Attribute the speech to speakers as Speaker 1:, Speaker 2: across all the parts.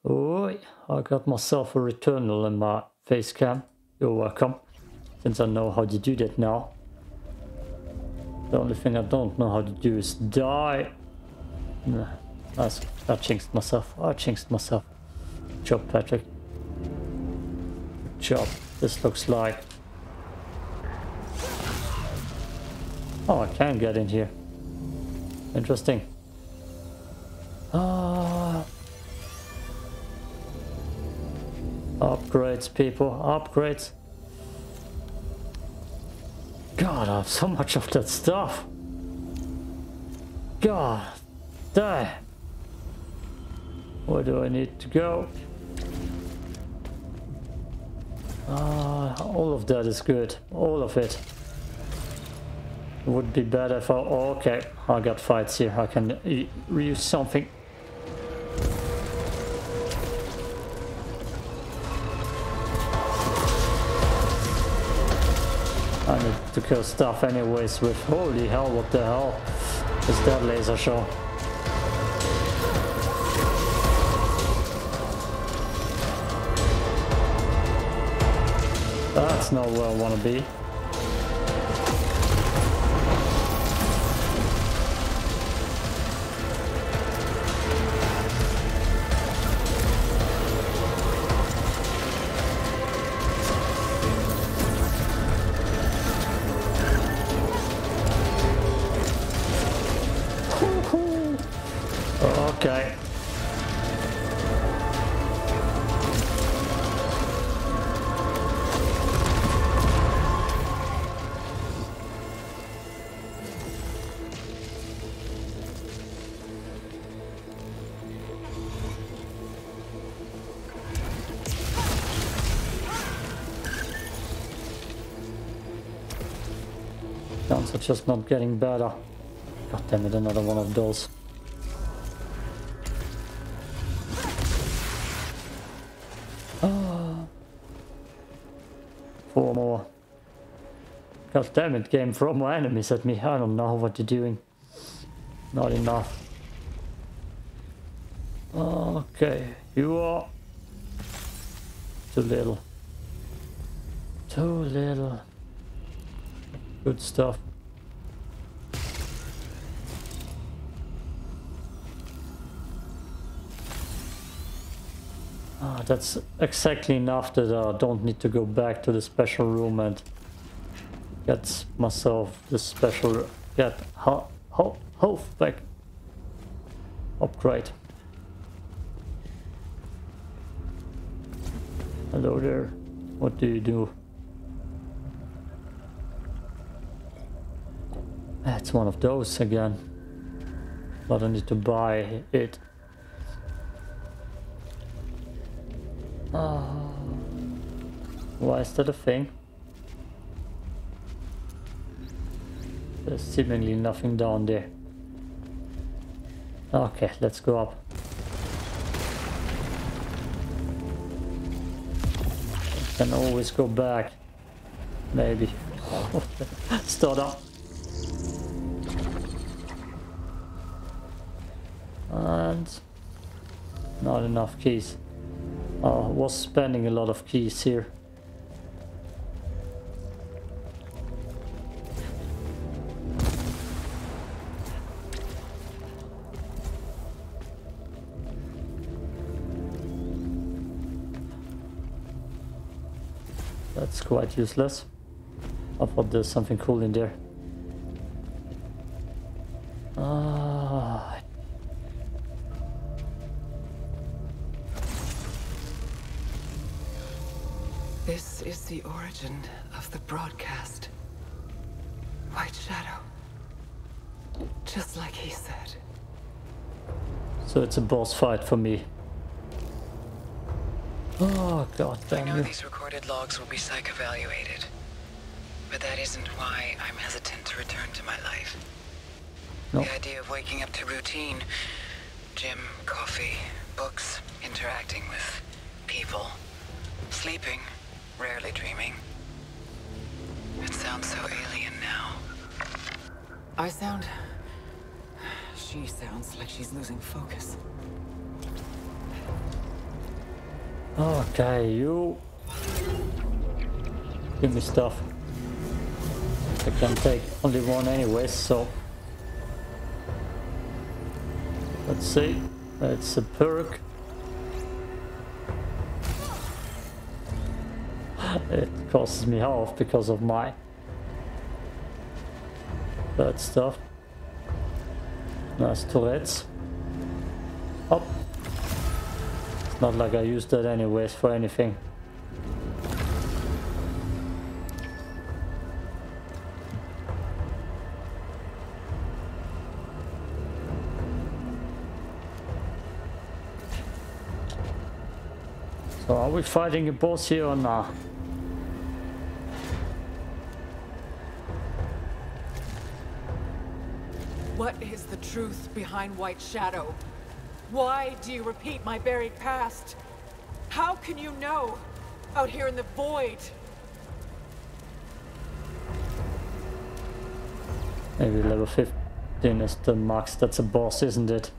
Speaker 1: Oh, I got myself a Returnal in my face cam. You're welcome. Since I know how to do that now. The only thing I don't know how to do is die. Nah, I jinxed myself. I jinxed myself. Good job, Patrick. Good job. This looks like... Oh, I can get in here. Interesting. Upgrades, people. Upgrades. God, I have so much of that stuff. God damn. Where do I need to go? All of that is good. All of it. Would be better if I... Oh, okay, I got fights here. I can reuse something. I need to kill stuff anyways with... Holy hell, what the hell is that laser show? That's not where I want to be. Okay. Guns are just not getting better. God damn it, another one of those. Four more. God damn it, game, throw more enemies at me. I don't know what you're doing. Not enough. Okay, you are too little. Too little. Good stuff. That's exactly enough that I don't need to go back to the special room and get myself the special health back upgrade. Hello there. What do you do? It's one of those again. But I need to buy it. Why is that a thing? There's seemingly nothing down there. Okay, let's go up. Can always go back. Maybe. Start up. And not enough keys. I was spending a lot of keys here. That's quite useless. I thought there's something cool in there.
Speaker 2: This is the origin of the broadcast. White Shadow. Just like he said.
Speaker 1: So it's a boss fight for me. Oh, god damn
Speaker 2: I know
Speaker 1: you.
Speaker 2: these recorded logs will be psych-evaluated, but that isn't why I'm hesitant to return to my life.
Speaker 1: No.
Speaker 2: The idea of waking up to routine, gym, coffee, books, interacting with people, sleeping, rarely dreaming. It sounds so alien now. She sounds like she's losing focus.
Speaker 1: Okay, you give me stuff. I can take only one anyway, so let's see. It's a perk. It costs me half because of my that stuff. Nice turrets. Up. It's not like I used that anyways for anything. So are we fighting a boss here or not?
Speaker 3: What is the truth behind White Shadow? Why do you repeat my buried past? How can you know? Out here in the void.
Speaker 1: Maybe level 15 is the max. That's a boss, isn't it?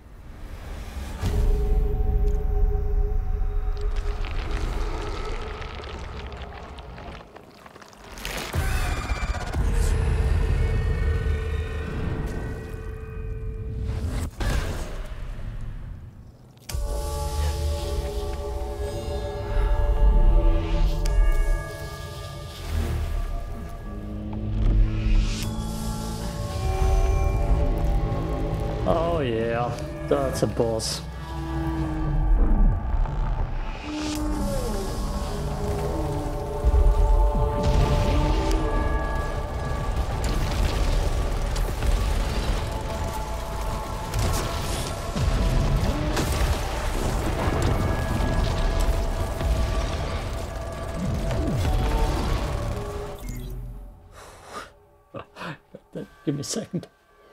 Speaker 1: Oh yeah, that's a boss. Give me a second.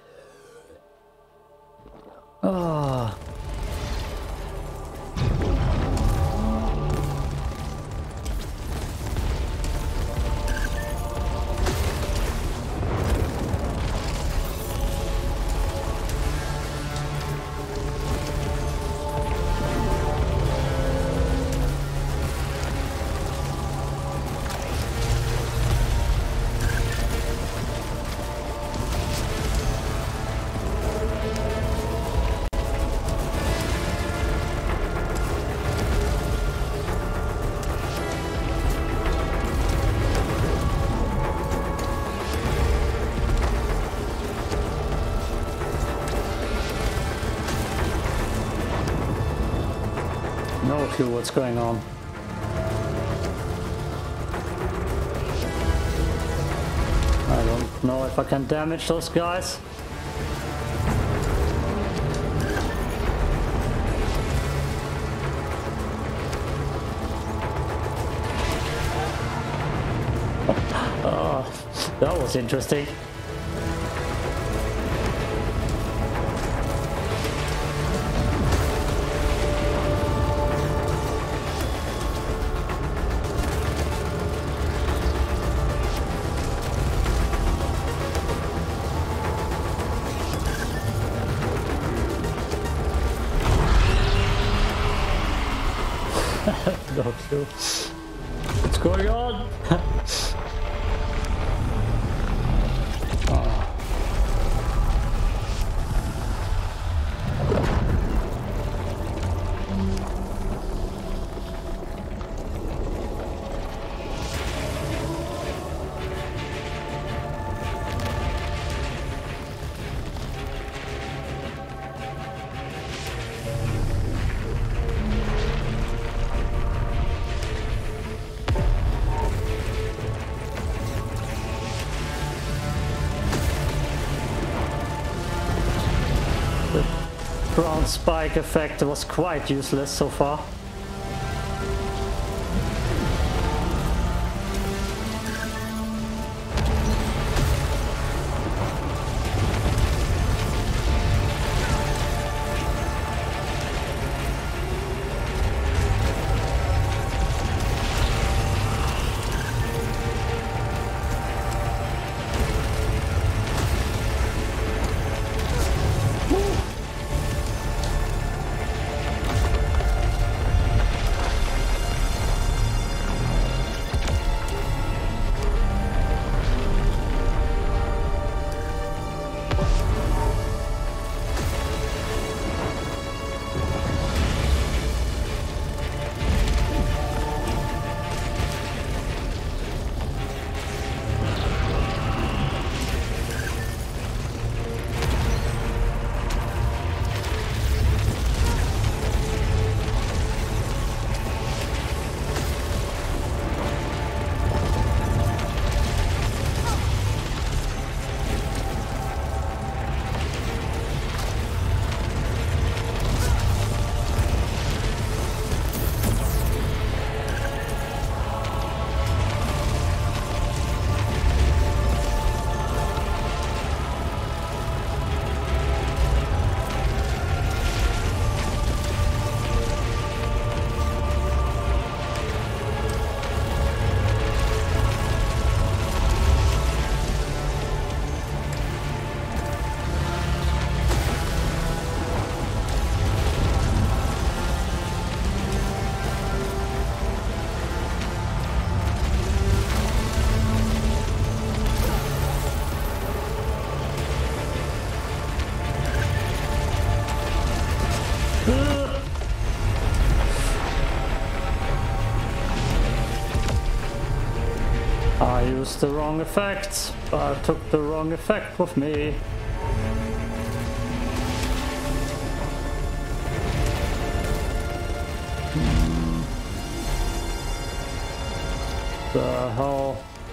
Speaker 1: Ah. No clue what's going on. I don't know if I can damage those guys. That was interesting. No clue. What's going on? Ground spike effect was quite useless so far. I used the wrong effect, but I took the wrong effect with me. The hell?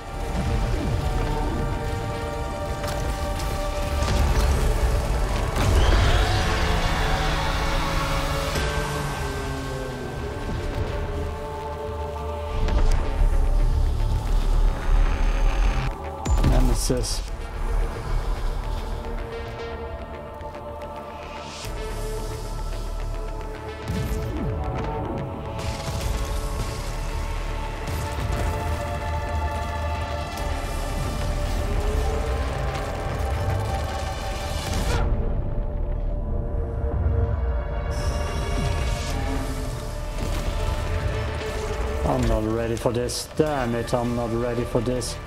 Speaker 1: Nemesis. I'm not ready for this. Damn it, I'm not ready for this.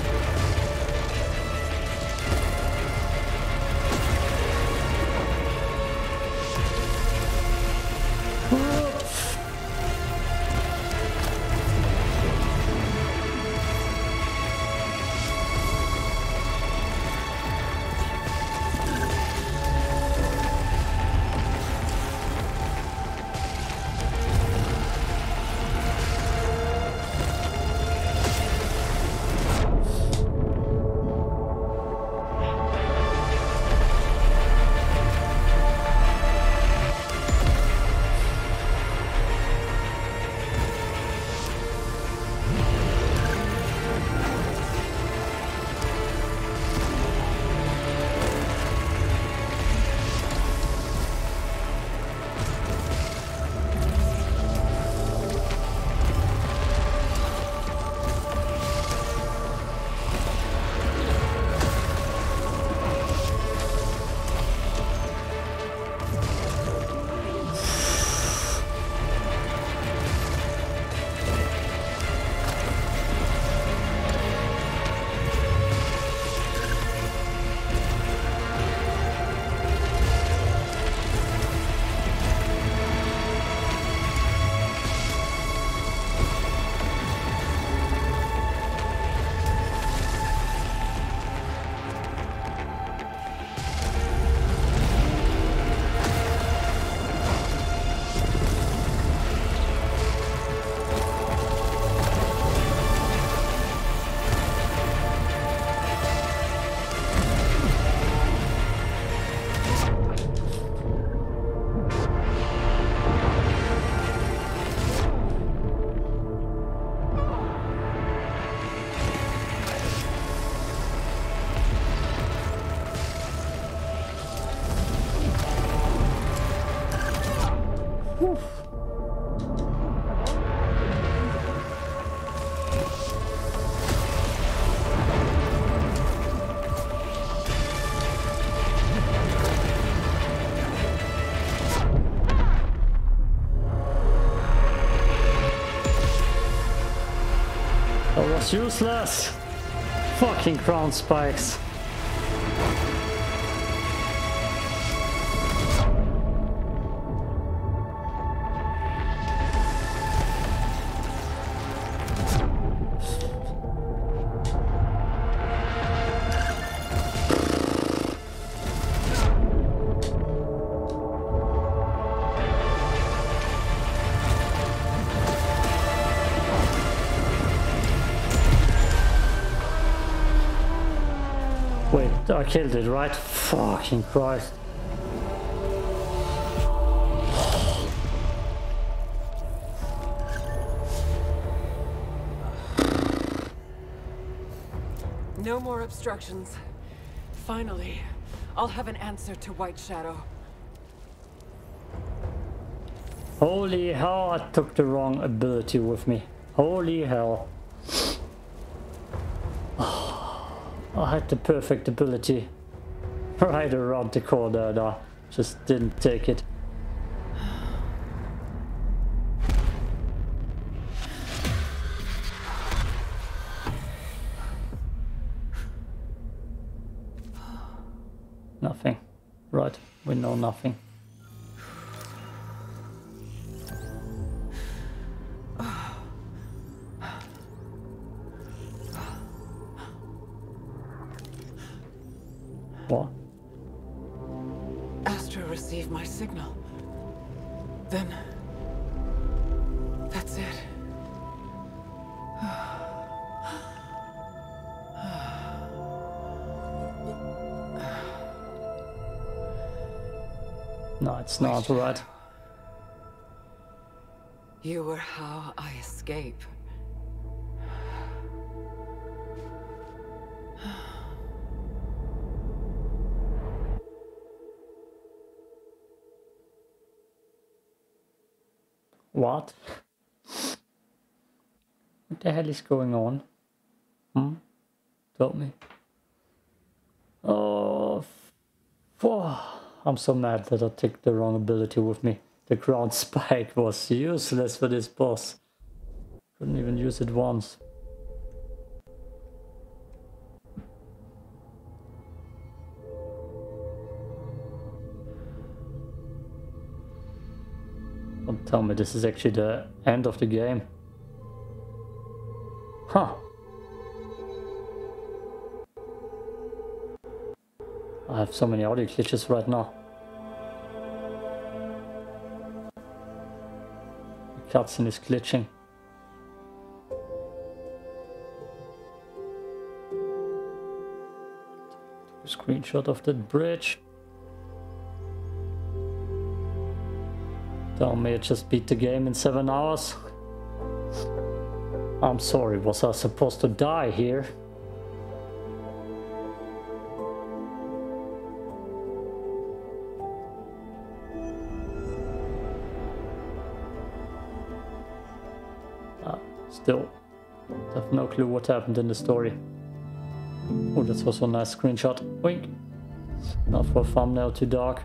Speaker 1: That was useless. Fucking crown spikes. Wait, I killed it, right? Fucking Christ.
Speaker 3: No more obstructions. Finally, I'll have an answer to White Shadow.
Speaker 1: Holy hell, I took the wrong ability with me. Holy hell. I had the perfect ability right around the corner and I just didn't take it. Nothing. Right, we know nothing. What?
Speaker 3: Astra received my signal. Then... that's it.
Speaker 1: No, it's not right.
Speaker 3: You were how I escape.
Speaker 1: What? What the hell is going on? Tell me. Oh, I'm so mad that I took the wrong ability with me. The ground spike was useless for this boss. Couldn't even use it once. Don't tell me this is actually the end of the game. Huh. I have so many audio glitches right now. The cutscene is glitching. A screenshot of that bridge. Tell me I just beat the game in 7 hours. I'm sorry, was I supposed to die here? Still, I have no clue what happened in the story. Oh, that's also a nice screenshot. Wink. Not for a thumbnail, too dark.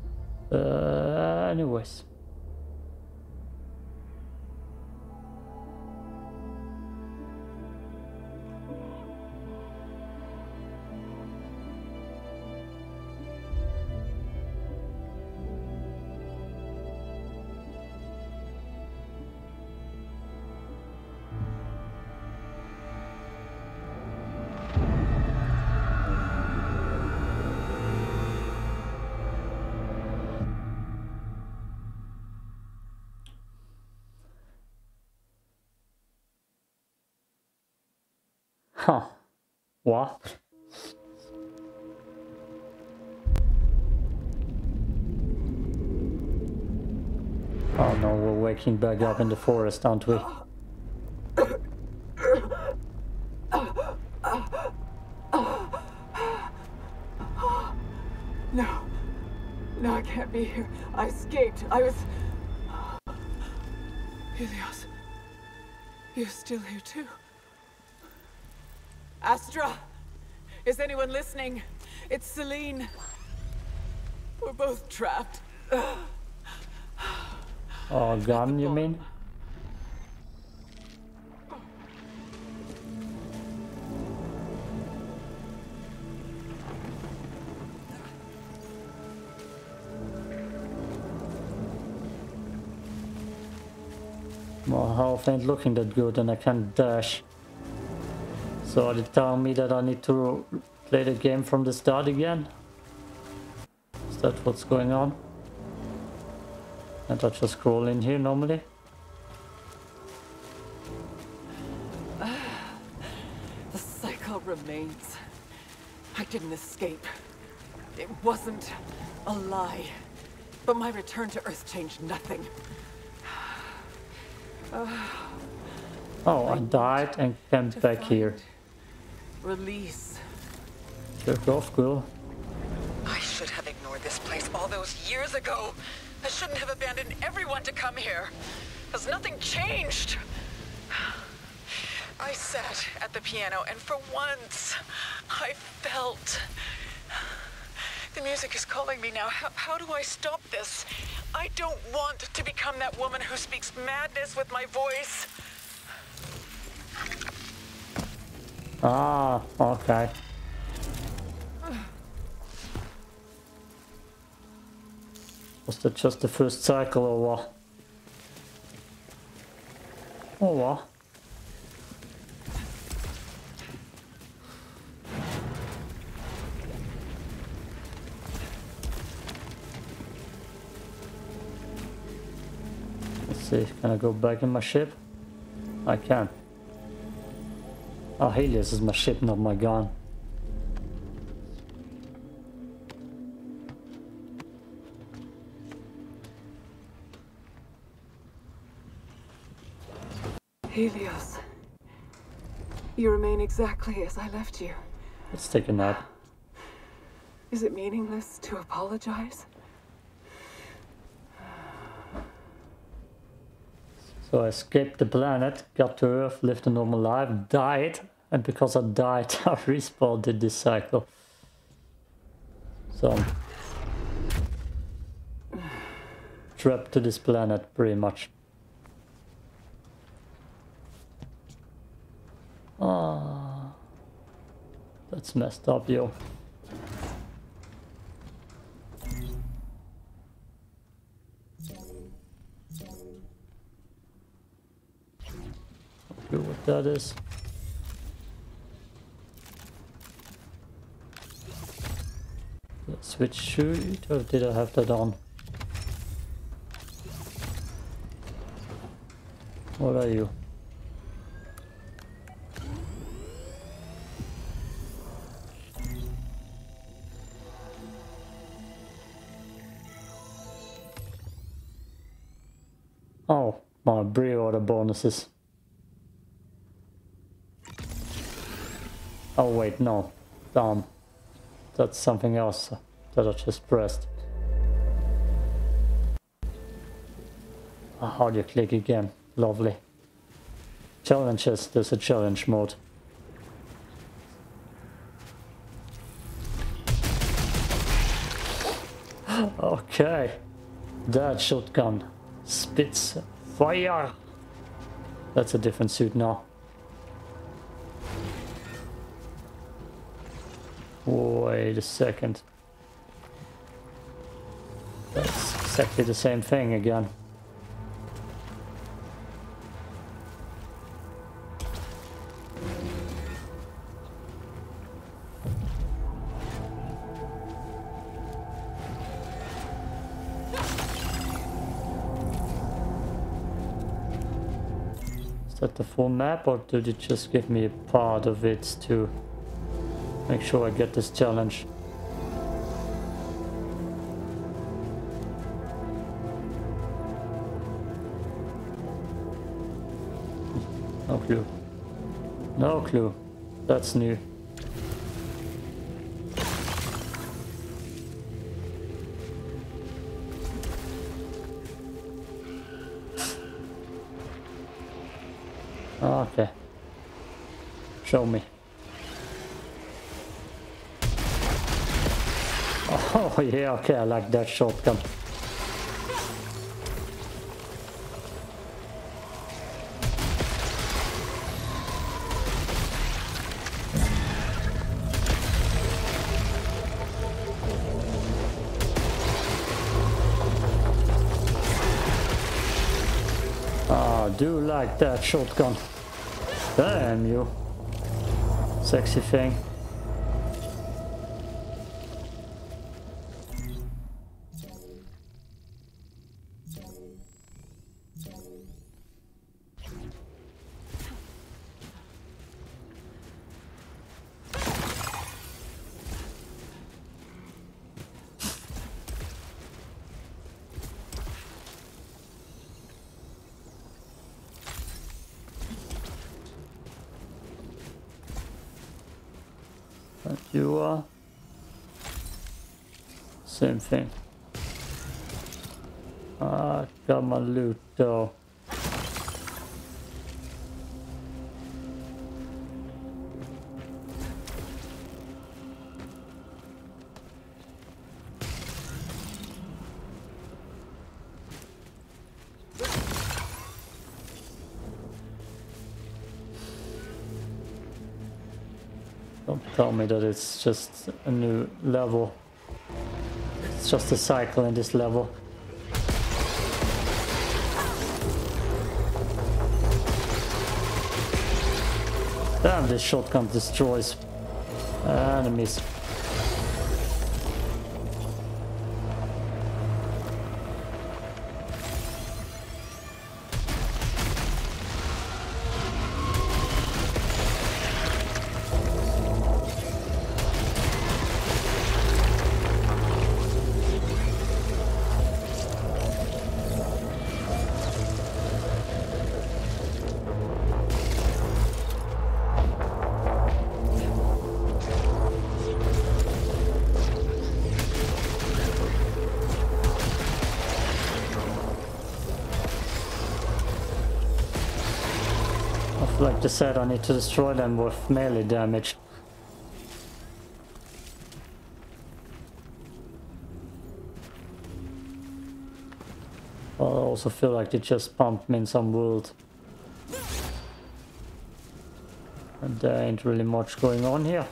Speaker 1: Anyways. Huh. What? Oh no, we're waking back up in the forest, aren't we?
Speaker 3: No. No, I can't be here. I escaped. I was... Helios. You're still here too. Astra! Is anyone listening? It's Selene. We're both trapped.
Speaker 1: Oh, gun, you mean? My health ain't looking that good and I can't dash. So are they telling me that I need to play the game from the start again? Is that what's going on? Can't I just scroll in here normally?
Speaker 3: The cycle remains. I didn't escape. It wasn't a lie. But my return to Earth changed nothing.
Speaker 1: Oh, I died and came back here.
Speaker 3: Release.
Speaker 1: Jerk off, girl.
Speaker 2: I should have ignored this place all those years ago. I shouldn't have abandoned everyone to come here. Has nothing changed? I sat at the piano and for once, I felt... The music is calling me now. How do I stop this? I don't want to become that woman who speaks madness with my voice.
Speaker 1: Ah, okay. Was that just the first cycle or what? Oh, what? see, can I go back in my ship? I can. Oh, Helios is my ship, not my gun.
Speaker 3: Helios. You remain exactly as I left you.
Speaker 1: Let's take a nap.
Speaker 3: Is it meaningless to apologize?
Speaker 1: So I escaped the planet, got to Earth, lived a normal life, died, and because I died, I respawned in this cycle. So I'm trapped to this planet, pretty much. Ah, that's messed up, yo. Not sure what that is. Did I switch shoot, or did I have that on? What are you? Oh, my pre-order bonuses. Oh wait, no. Damn. That's something else that I just pressed. How do you click again? Lovely. Challenges, there's a challenge mode. Okay. That shotgun spits fire. That's a different suit now. Wait a second. That's exactly the same thing again. Is that the full map, or did it just give me a part of it to make sure I get this challenge? No clue. No clue. That's new. Okay. Show me. Oh yeah, okay, I like that shotgun. I do like that shotgun. Damn you. Sexy thing. And you are same thing. Got my loot though. Don't tell me that it's just a new level. It's just a cycle in this level. Damn, this shotgun destroys enemies. Like I said, I need to destroy them with melee damage. I also feel like they just pumped me in some world. And there ain't really much going on here.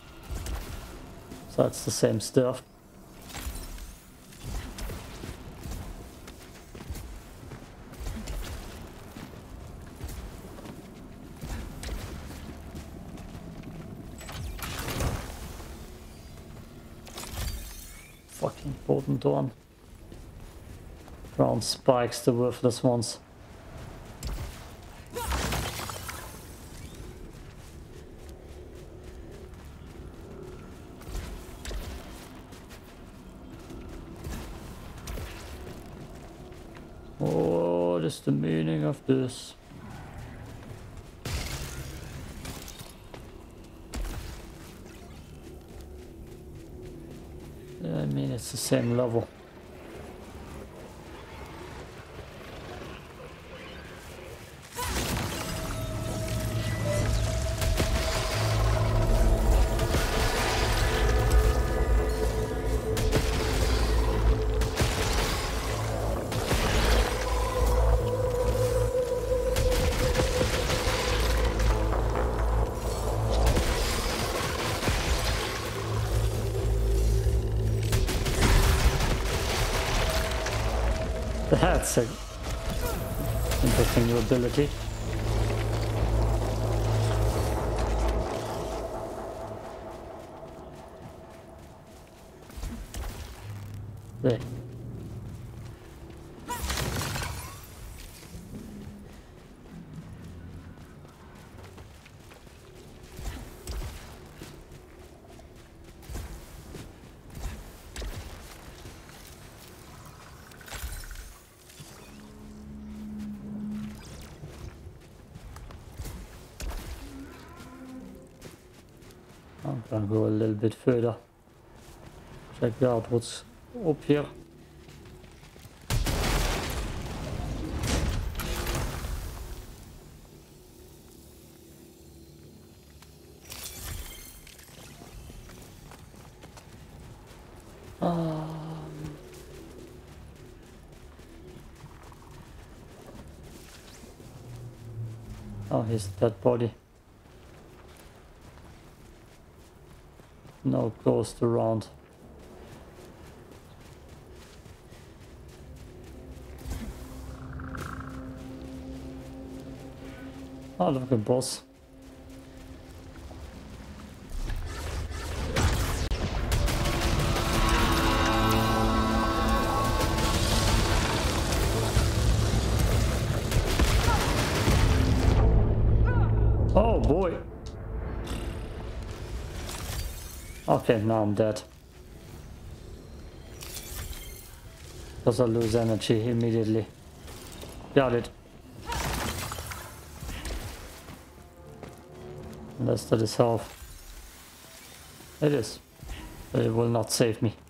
Speaker 1: So it's the same stuff. Fucking potent one. Ground spikes, the worthless ones. What is the meaning of this? I mean, it's the same level. That's an interesting new ability. There. I'm gonna go a little bit further. Check out what's up here. Oh, here's that body. No ghost around. Oh, look at boss. Oh boy. Okay, now I'm dead. Because I lose energy immediately. Got it. Unless that is health. It is. But it will not save me.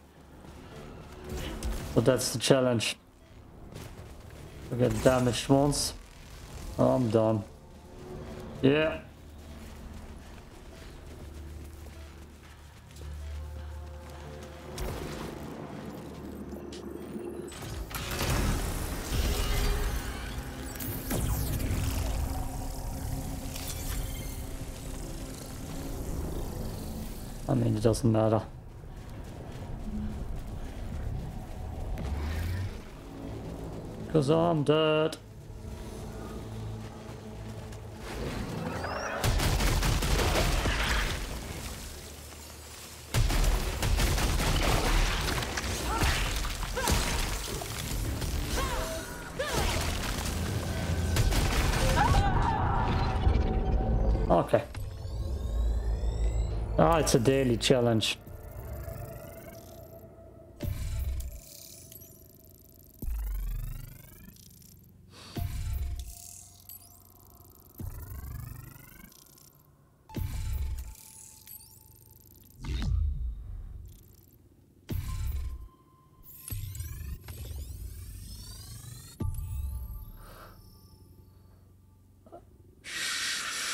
Speaker 1: So that's the challenge. I get damaged once. I'm done. Yeah. I mean, it doesn't matter. Because I'm dead. Okay. Ah, it's a daily challenge.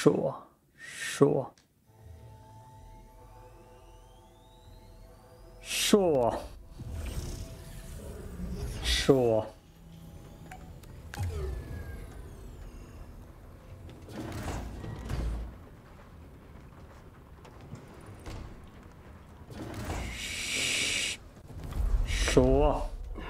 Speaker 1: Sure. Sure. Sure. Sure. Sure.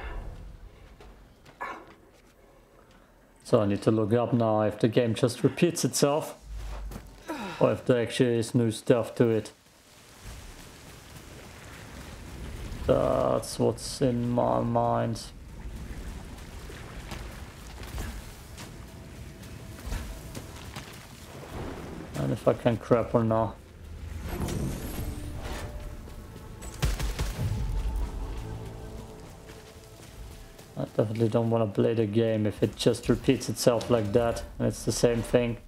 Speaker 1: So I need to look up now if the game just repeats itself or if there actually is new stuff to it. That's what's in my mind. And if I can grab her now. I definitely don't want to play the game if it just repeats itself like that and it's the same thing.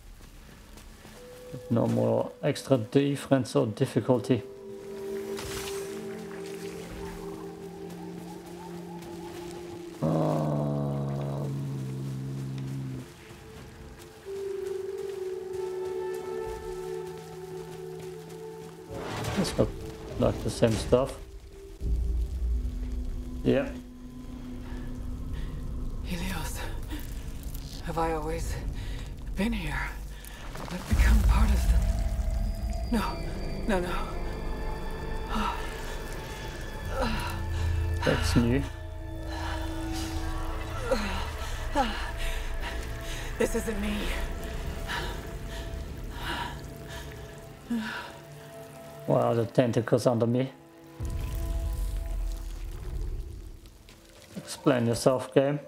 Speaker 1: No more extra difference or difficulty. It's not like the same stuff. Yeah.
Speaker 3: Helios, have I always been here? I've become part of them. No.
Speaker 1: That's new.
Speaker 3: This isn't me.
Speaker 1: Wow, the tentacles under me. Explain yourself, game.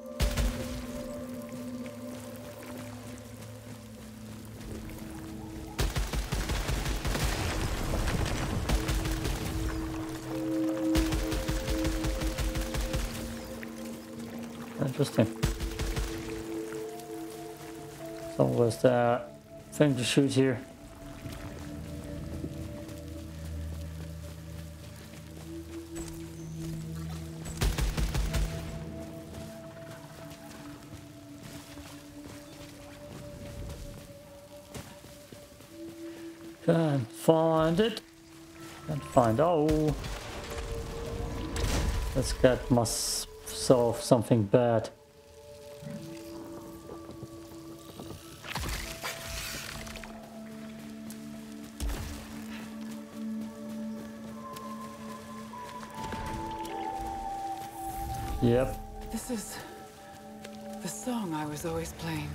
Speaker 1: Interesting. So where's the thing to shoot here? Can't find it. Can't find. Oh, let's get myself something bad. Yep.
Speaker 3: This is the song I was always playing.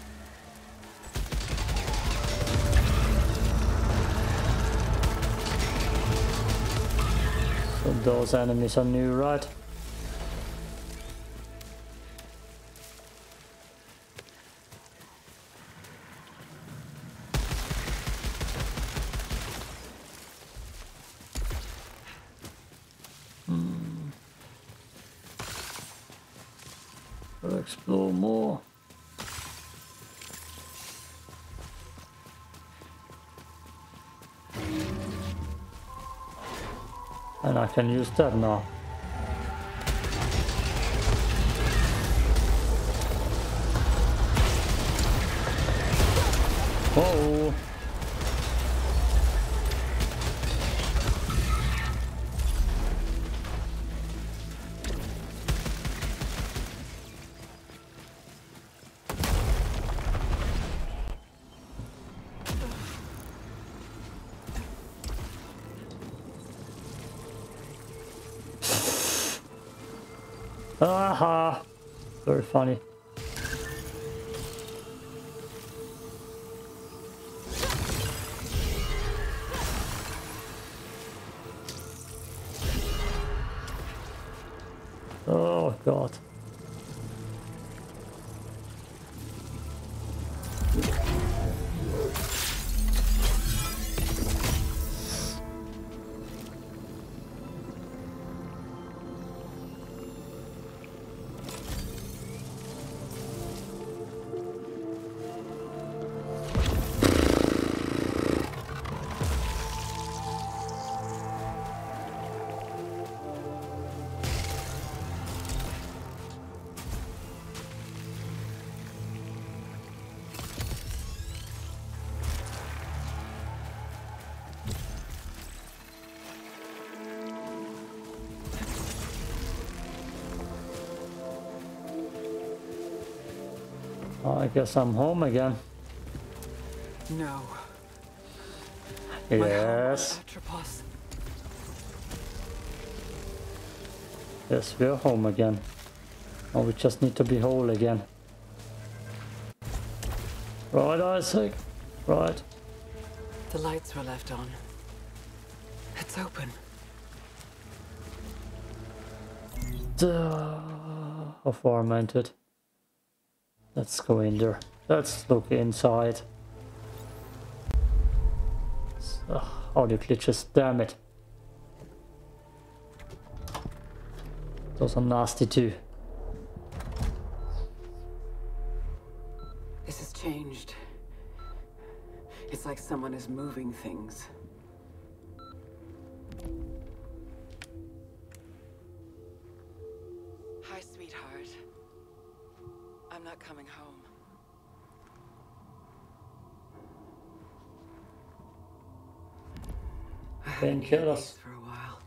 Speaker 1: So those enemies are new, right? I'll explore more. And I can use that now. Whoa! Aha! Very funny. Oh God. I guess I'm home again.
Speaker 3: No.
Speaker 1: Yes.
Speaker 3: Atropos.
Speaker 1: Yes, we're home again. Oh, we just need to be whole again. Right, Isaac. Right.
Speaker 3: The lights were left on. It's open.
Speaker 1: How far am I into it? Let's go in there. Let's look inside. Audio glitches, damn it. Those are nasty too.
Speaker 3: This has changed. It's like someone is moving things. Hi, sweetheart. I'm not coming home.
Speaker 1: Painkillers.
Speaker 3: For a while.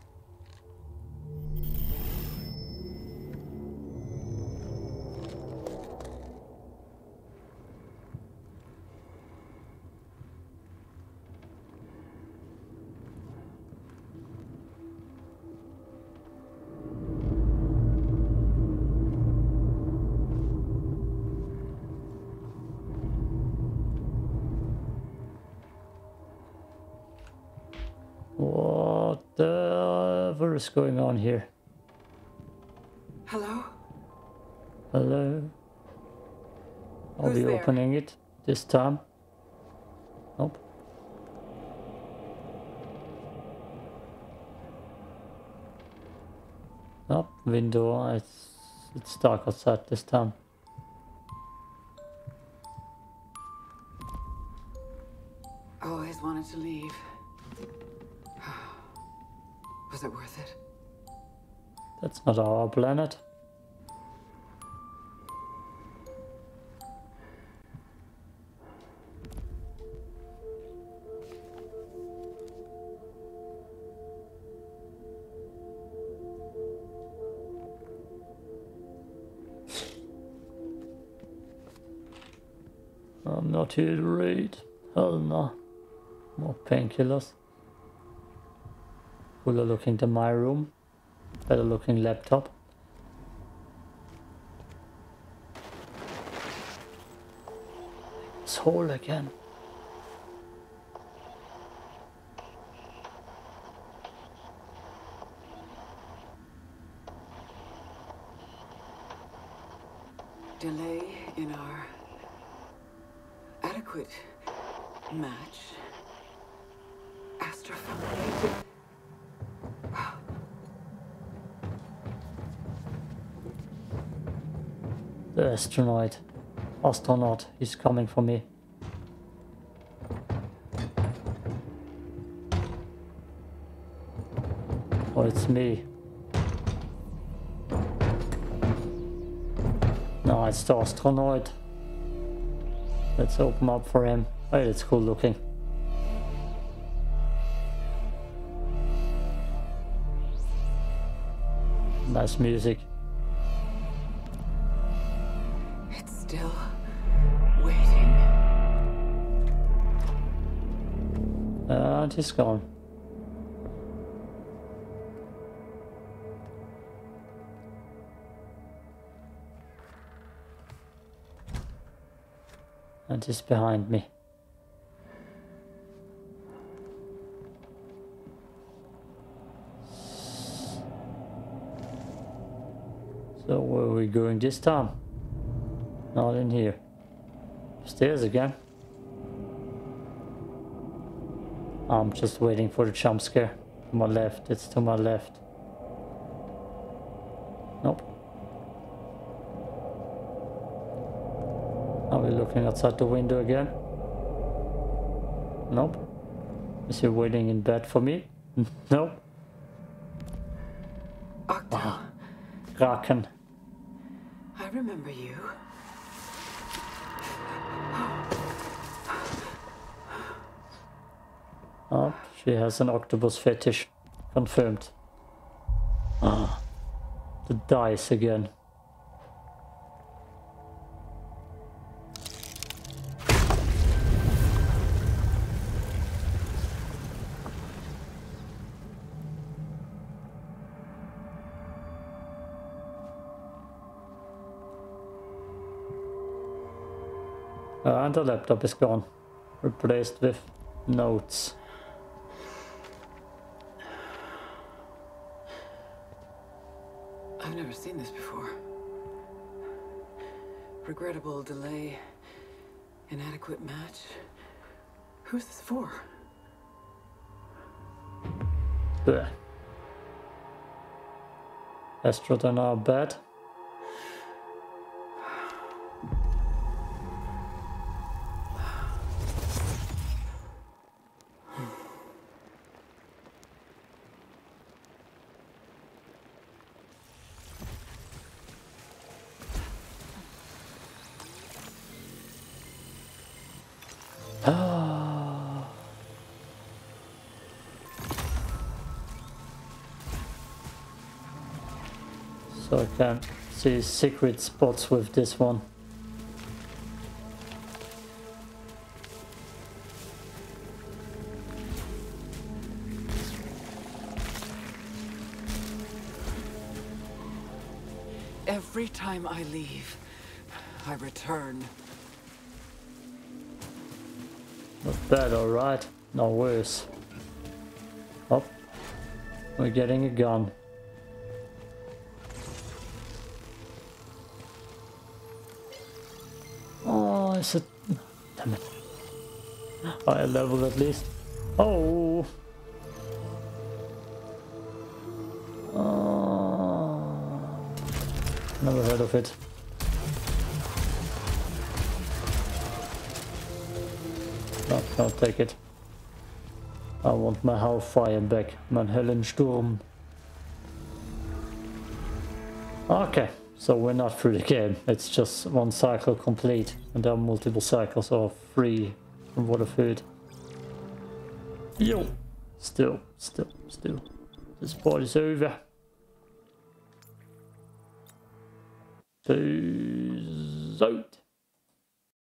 Speaker 1: Whatever is going on here?
Speaker 3: Hello?
Speaker 1: Hello? Are
Speaker 3: Who's
Speaker 1: we
Speaker 3: there?
Speaker 1: opening it this time? Nope. Nope, window, it's dark outside this time.
Speaker 3: Always wanted to leave. Was it worth it?
Speaker 1: That's not our planet. I'm not here to read. Hell no. More painkillers. Cooler looking to my room. Better looking laptop. It's whole again.
Speaker 3: Delay in our adequate match. Astrophilated.
Speaker 1: The astronaut, he's coming for me. Oh, it's me. No, it's the astronaut. Let's open up for him. Hey, it's cool looking. Nice music.
Speaker 3: It's still waiting.
Speaker 1: And he's gone. And he's behind me. So where are we going this time? Not in here. Stairs again. I'm just waiting for the jump scare. To my left, it's to my left. Nope. Are we looking outside the window again? Nope. Is he waiting in bed for me? Nope.
Speaker 3: Octo,
Speaker 1: Kraken.
Speaker 3: I remember you.
Speaker 1: Oh, she has an octopus fetish. Confirmed. Ah, the dice again. And the laptop is gone. Replaced with notes.
Speaker 2: I've never seen this before. Regrettable delay. Inadequate match. Who's this for?
Speaker 1: Blech. Astro in our bed. So I can see secret spots with this one.
Speaker 2: Every time I leave, I return.
Speaker 1: Not bad, alright. No worse. Oh, we're getting a gun. Oh, is it? Damn it. Higher level at least. Oh! Never heard of it. No, can't take it. I want my Hellfire back. Mein Höllensturm. Okay, so we're not through the game. It's just one cycle complete. And there are multiple cycles of 3 from what I've heard. Yo! Still. This part is over. Peace out.